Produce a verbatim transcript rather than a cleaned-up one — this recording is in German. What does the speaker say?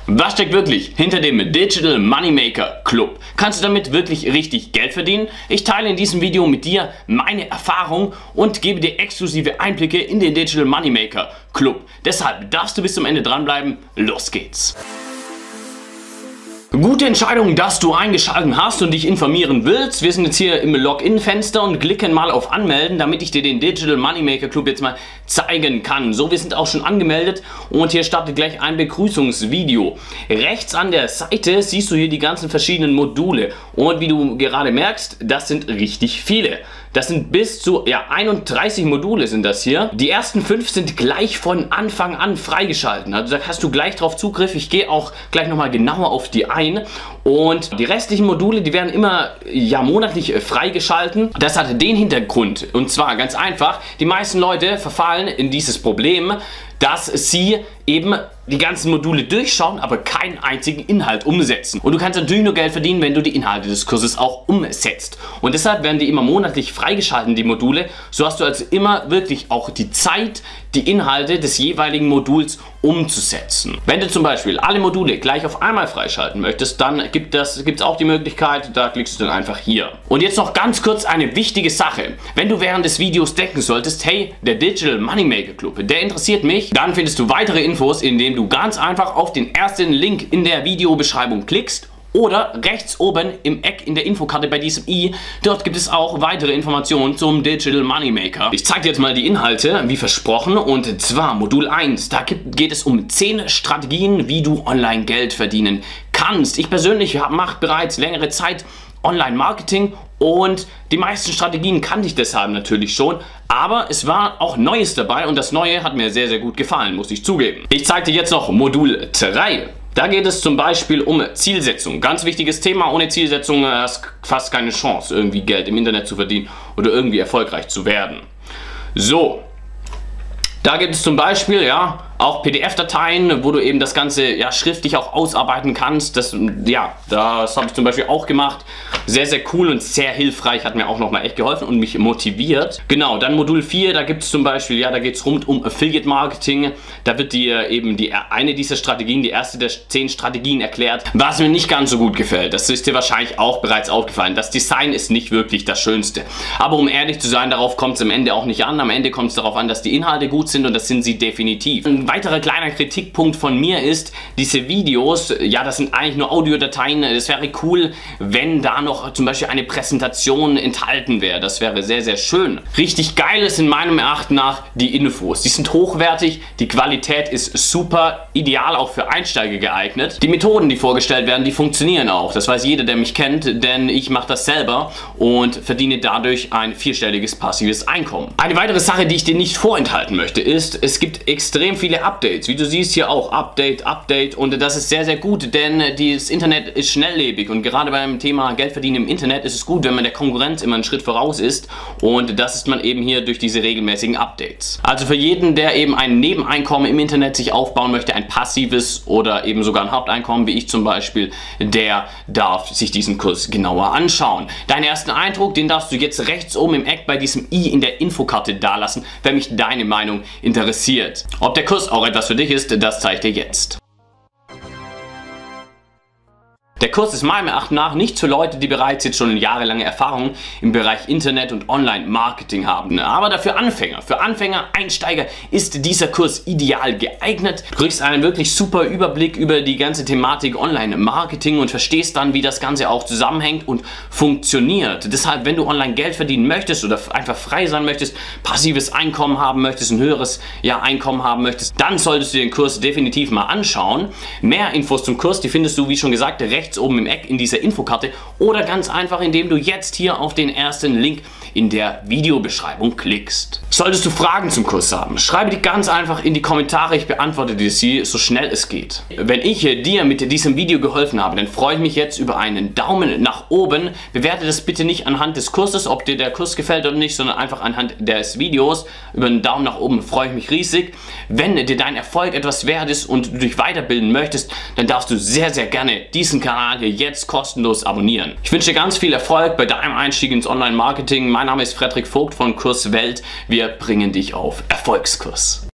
Was steckt wirklich hinter dem Digital Moneymaker Club? Kannst du damit wirklich richtig Geld verdienen? Ich teile in diesem Video mit dir meine Erfahrung und gebe dir exklusive Einblicke in den Digital Moneymaker Club. Deshalb darfst du bis zum Ende dranbleiben. Los geht's! Gute Entscheidung, dass du eingeschaltet hast und dich informieren willst. Wir sind jetzt hier im Login-Fenster und klicken mal auf Anmelden, damit ich dir den Digital Moneymaker Club jetzt mal zeigen kann. So, wir sind auch schon angemeldet und hier startet gleich ein Begrüßungsvideo. Rechts an der Seite siehst du hier die ganzen verschiedenen Module und wie du gerade merkst, das sind richtig viele. Das sind bis zu ja, einunddreißig Module sind das hier. Die ersten fünf sind gleich von Anfang an freigeschalten. Also da hast du gleich drauf Zugriff. Ich gehe auch gleich nochmal genauer auf die ein. Und die restlichen Module, die werden immer ja, monatlich freigeschalten. Das hat den Hintergrund. Und zwar ganz einfach, die meisten Leute verfallen in dieses Problem, dass sie eben die ganzen Module durchschauen, aber keinen einzigen Inhalt umsetzen. Und du kannst natürlich nur Geld verdienen, wenn du die Inhalte des Kurses auch umsetzt. Und deshalb werden die immer monatlich freigeschalten, die Module. So hast du also immer wirklich auch die Zeit, die Inhalte des jeweiligen Moduls umzusetzen. Wenn du zum Beispiel alle Module gleich auf einmal freischalten möchtest, dann gibt es gibt's auch die Möglichkeit, da klickst du dann einfach hier. Und jetzt noch ganz kurz eine wichtige Sache. Wenn du während des Videos denken solltest, hey, der Digital Moneymaker Club, der interessiert mich, dann findest du weitere Infos, indem du ganz einfach auf den ersten Link in der Videobeschreibung klickst oder rechts oben im Eck in der Infokarte bei diesem i. Dort gibt es auch weitere Informationen zum Digital Moneymaker. Ich zeige dir jetzt mal die Inhalte, wie versprochen, und zwar Modul eins. Da geht es um zehn Strategien, wie du online Geld verdienen kannst. Ich persönlich mache bereits längere Zeit Online-Marketing und die meisten Strategien kannte ich deshalb natürlich schon, aber es war auch Neues dabei und das Neue hat mir sehr, sehr gut gefallen, muss ich zugeben. Ich zeige dir jetzt noch Modul drei. Da geht es zum Beispiel um Zielsetzung. Ganz wichtiges Thema. Ohne Zielsetzung hast du fast keine Chance, irgendwie Geld im Internet zu verdienen oder irgendwie erfolgreich zu werden. So, da gibt es zum Beispiel ja auch P D F-Dateien, wo du eben das Ganze ja schriftlich auch ausarbeiten kannst. Das, ja, das habe ich zum Beispiel auch gemacht. Sehr, sehr cool und sehr hilfreich, hat mir auch nochmal echt geholfen und mich motiviert. Genau, dann Modul vier, da gibt es zum Beispiel, ja, da geht es rund um Affiliate Marketing. Da wird dir eben die, eine dieser Strategien, die erste der zehn Strategien erklärt, was mir nicht ganz so gut gefällt. Das ist dir wahrscheinlich auch bereits aufgefallen. Das Design ist nicht wirklich das Schönste. Aber um ehrlich zu sein, darauf kommt es am Ende auch nicht an. Am Ende kommt es darauf an, dass die Inhalte gut sind und das sind sie definitiv. Ein weiterer kleiner Kritikpunkt von mir ist, diese Videos, ja, das sind eigentlich nur Audiodateien. Es wäre cool, wenn da noch zum Beispiel eine Präsentation enthalten wäre. Das wäre sehr, sehr schön. Richtig geil ist in meinem Erachten nach die Infos. Die sind hochwertig, die Qualität ist super, ideal auch für Einsteiger geeignet. Die Methoden, die vorgestellt werden, die funktionieren auch. Das weiß jeder, der mich kennt, denn ich mache das selber und verdiene dadurch ein vierstelliges passives Einkommen. Eine weitere Sache, die ich dir nicht vorenthalten möchte, ist, es gibt extrem viele Updates. Wie du siehst hier auch Update, Update, und das ist sehr, sehr gut, denn das Internet ist schnelllebig und gerade beim Thema Geld verdienen im Internet ist es gut, wenn man der Konkurrenz immer einen Schritt voraus ist, und das ist man eben hier durch diese regelmäßigen Updates. Also für jeden, der eben ein Nebeneinkommen im Internet sich aufbauen möchte, ein passives oder eben sogar ein Haupteinkommen, wie ich zum Beispiel, der darf sich diesen Kurs genauer anschauen. Deinen ersten Eindruck, den darfst du jetzt rechts oben im Eck bei diesem i in der Infokarte dalassen, wenn mich deine Meinung interessiert. Ob der Kurs auch etwas für dich ist, das zeige ich dir jetzt. Der Kurs ist meinem Erachtens nach nicht für Leute, die bereits jetzt schon jahrelange Erfahrung im Bereich Internet und Online-Marketing haben, aber dafür Anfänger. Für Anfänger, Einsteiger ist dieser Kurs ideal geeignet. Du kriegst einen wirklich super Überblick über die ganze Thematik Online-Marketing und verstehst dann, wie das Ganze auch zusammenhängt und funktioniert. Deshalb, wenn du online Geld verdienen möchtest oder einfach frei sein möchtest, passives Einkommen haben möchtest, ein höheres ja, Einkommen haben möchtest, dann solltest du den Kurs definitiv mal anschauen. Mehr Infos zum Kurs, die findest du, wie schon gesagt, rechts oben im Eck in dieser Infokarte oder ganz einfach, indem du jetzt hier auf den ersten Link in der Videobeschreibung klickst. Solltest du Fragen zum Kurs haben, schreibe die ganz einfach in die Kommentare, ich beantworte dir sie so schnell es geht. Wenn ich dir mit diesem Video geholfen habe, dann freue ich mich jetzt über einen Daumen nach oben. Bewerte das bitte nicht anhand des Kurses, ob dir der Kurs gefällt oder nicht, sondern einfach anhand des Videos. Über einen Daumen nach oben freue ich mich riesig. Wenn dir dein Erfolg etwas wert ist und du dich weiterbilden möchtest, dann darfst du sehr, sehr gerne diesen Kanal hier jetzt kostenlos abonnieren. Ich wünsche dir ganz viel Erfolg bei deinem Einstieg ins Online-Marketing. Mein Name ist Frederik Vogt von Kurswelt. Wir bringen dich auf Erfolgskurs.